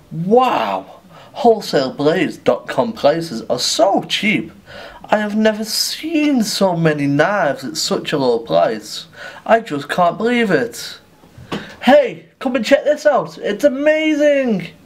Wow! WholesaleBlades.com prices are so cheap. I have never seen so many knives at such a low price. I just can't believe it. Hey, come and check this out. It's amazing!